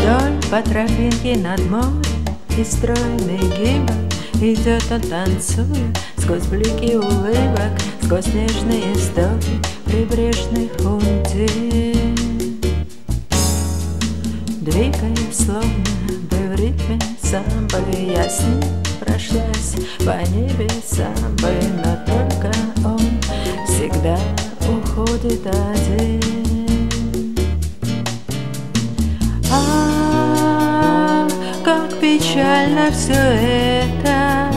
Вдоль по тропинке над морем и стройный гибок идет он, танцуя сквозь блики улыбок, сквозь нежные стоки прибрежных унтин, двигаясь словно бы в ритме самбо. Я с ним прошлась по небесам бы, но только он всегда уходит один. Как печально все это,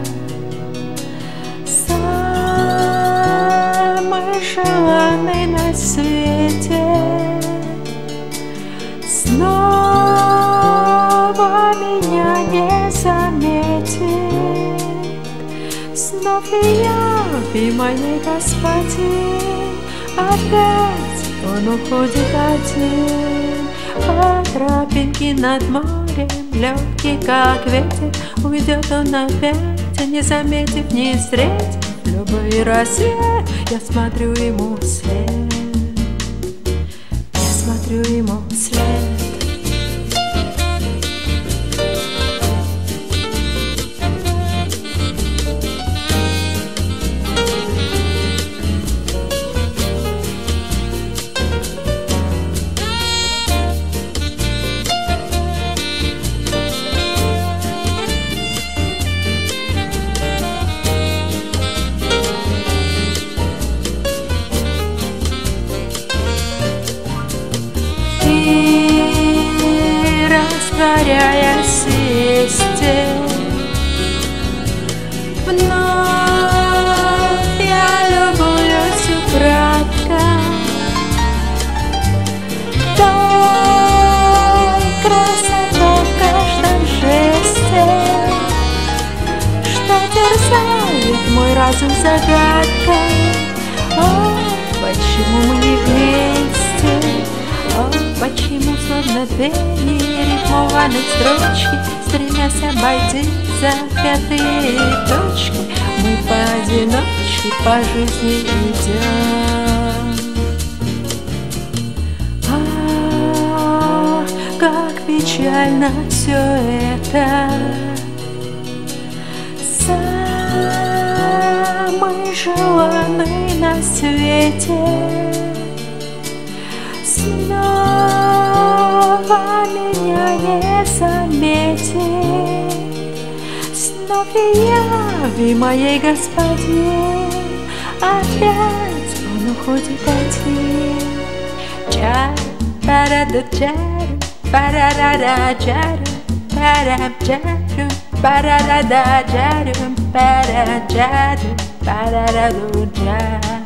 самый желанный на свете снова меня не заметит. Снов и я, и моей господин, опять он уходит один. По тропинке над морем, легкий как ветер, уйдет он опять, не заметив, не встретив любой рассвет. Я смотрю ему вслед, я смотрю ему вслед. Растворяясь вместе, вновь я любуюсь украдкой той красотой в каждом жесте, что терзает мой разум загадкой. О, почему мы не вместе? О, почему словно пение рифмованной строчки, стремясь обойти запятые точки, мы поодиночке по жизни идем? Ах, как печально все это, самый желанный на свете снова меня не заметит. Снов и я, и моей господин, опять он уходит один. Ча-ра-ра-да-чару, пара-ра-ра-чару, пара-чару, пара-ра-да-чару, пара-чару, пара-ра-ду-чару.